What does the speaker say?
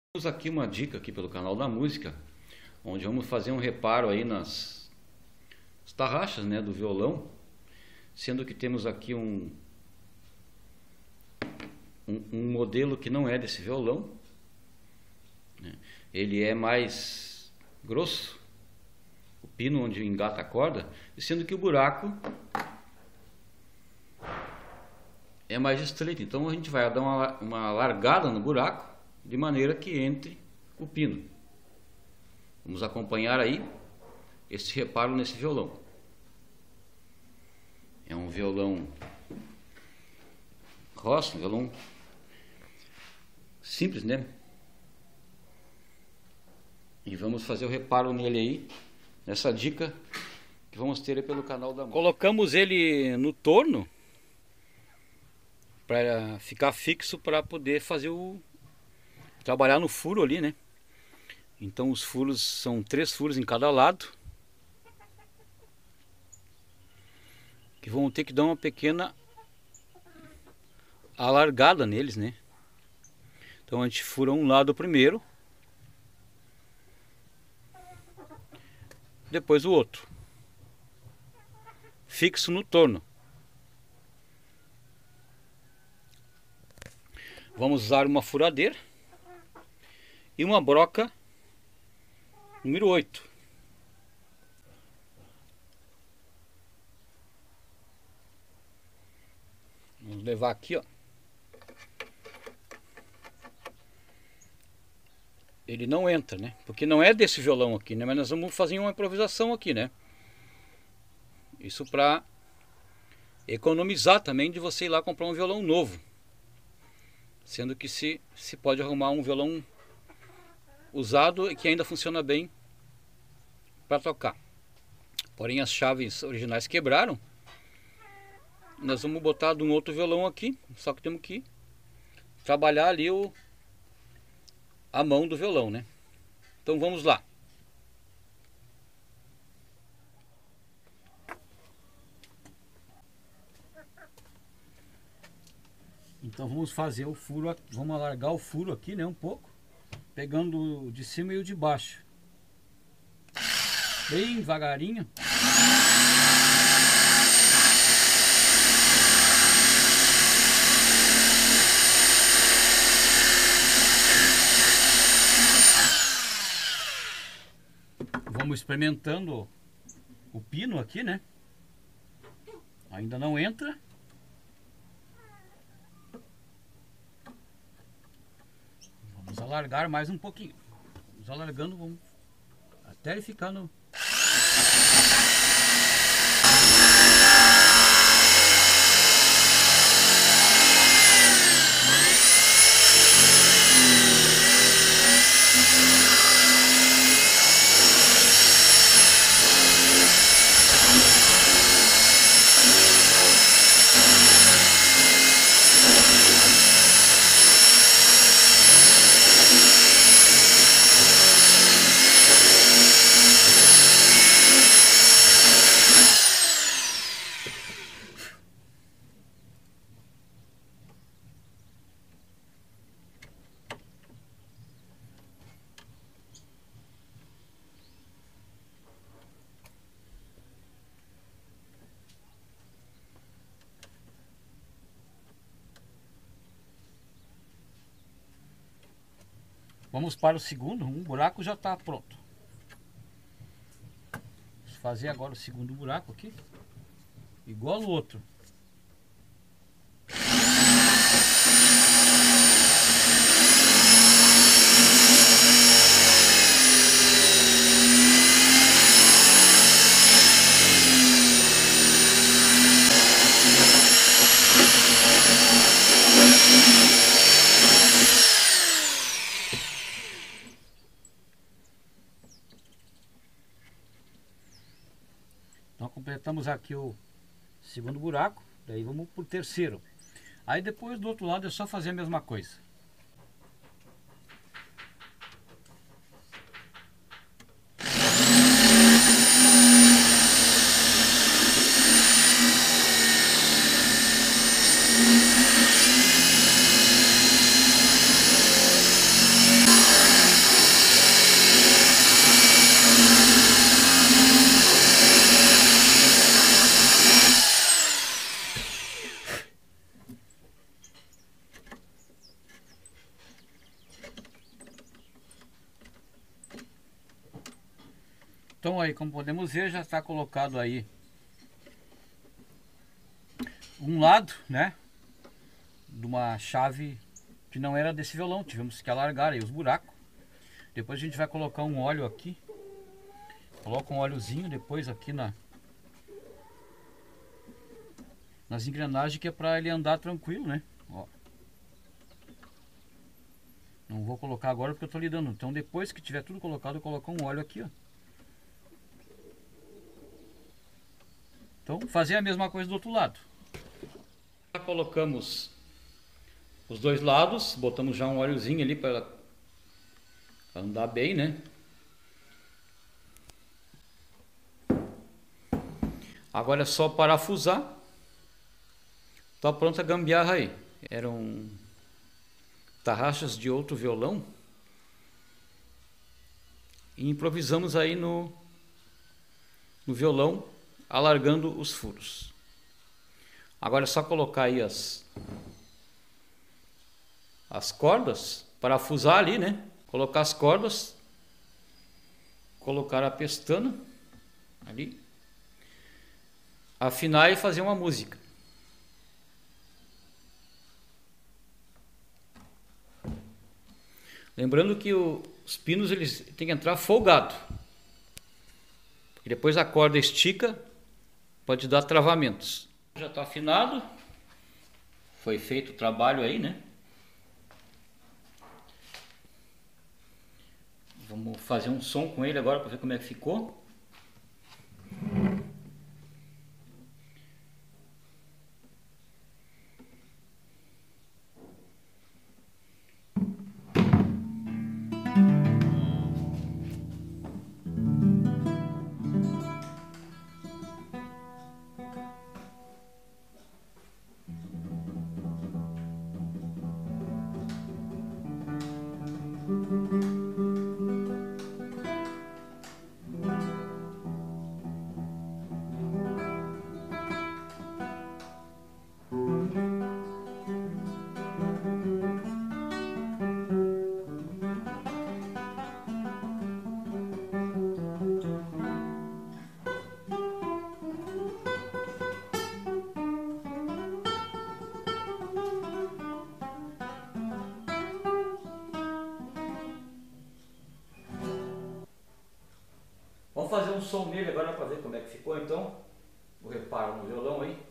Temos aqui uma dica aqui pelo canal da música, onde vamos fazer um reparo aí nas tarraxas, né, do violão, sendo que temos aqui um modelo que não é desse violão, né? Ele é mais grosso, o pino onde engata a corda, sendo que o buraco é mais estreito. Então a gente vai dar uma largada no buraco de maneira que entre o pino. Vamos acompanhar aí esse reparo nesse violão. É um violão roça, um violão simples, né? E vamos fazer o reparo nele aí, nessa dica que vamos ter aí pelo canal da música. Colocamos ele no torno para ficar fixo, para poder fazer trabalhar no furo ali, né? Então os furos são 3 furos em cada lado, que vão ter que dar uma pequena alargada neles, né? Então a gente fura um lado primeiro, depois o outro, fixo no torno. Vamos usar uma furadeira e uma broca número 8. Vamos levar aqui, ó. Ele não entra, né? Porque não é desse violão aqui, né? Mas nós vamos fazer uma improvisação aqui, né? Isso para economizar também de você ir lá comprar um violão novo. Sendo que se pode arrumar um violão usado e que ainda funciona bem para tocar. Porém as chaves originais quebraram. Nós vamos botar de um outro violão aqui, só que temos que trabalhar ali a mão do violão, né? Então vamos lá. Então vamos fazer o furo, vamos alargar o furo aqui, né, um pouco, pegando o de cima e o de baixo, bem devagarinho. Vamos experimentando o pino aqui, né? Ainda não entra. Vamos alargar mais um pouquinho. Vamos alargando, vamos até ele ficar no... Vamos para o segundo, um buraco já está pronto. Vamos fazer agora o segundo buraco aqui, igual o outro. Então completamos aqui o segundo buraco, daí vamos para o terceiro. Aí depois do outro lado é só fazer a mesma coisa. Então aí, como podemos ver, já está colocado aí um lado, né, de uma chave que não era desse violão. Tivemos que alargar aí os buracos. Depois a gente vai colocar um óleo aqui. Coloca um óleozinho depois aqui nas engrenagens, que é para ele andar tranquilo, né? Ó. Não vou colocar agora porque eu tô lidando. Então depois que tiver tudo colocado, eu coloco um óleo aqui, ó. Então fazer a mesma coisa do outro lado. Já colocamos os dois lados, botamos já um óleozinho ali para andar bem, né? Agora é só parafusar. Tá pronta a gambiarra aí. Eram tarraxas de outro violão. E improvisamos aí no violão, alargando os furos. Agora é só colocar aí as cordas, parafusar ali, né? Colocar as cordas, colocar a pestana ali, afinar e fazer uma música. Lembrando que os pinos eles têm que entrar folgado, porque depois a corda estica, pode dar travamentos. Já está afinado, foi feito o trabalho aí, né? Vamos fazer um som com ele agora para ver como é que ficou. Vamos fazer um som nele agora para ver como é que ficou então. Vou reparar no violão aí.